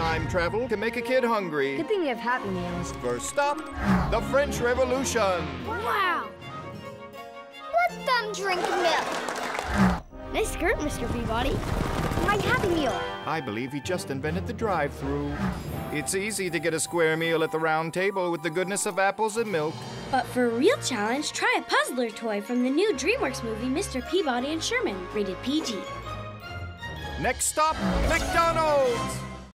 Time travel can make a kid hungry. Good thing you have Happy Meals. First stop, the French Revolution. Wow! Let them drink milk. Nice skirt, Mr. Peabody. My Happy Meal. I believe he just invented the drive-thru. It's easy to get a square meal at the round table with the goodness of apples and milk. But for a real challenge, try a puzzler toy from the new DreamWorks movie, Mr. Peabody and Sherman, rated PG. Next stop, McDonald's.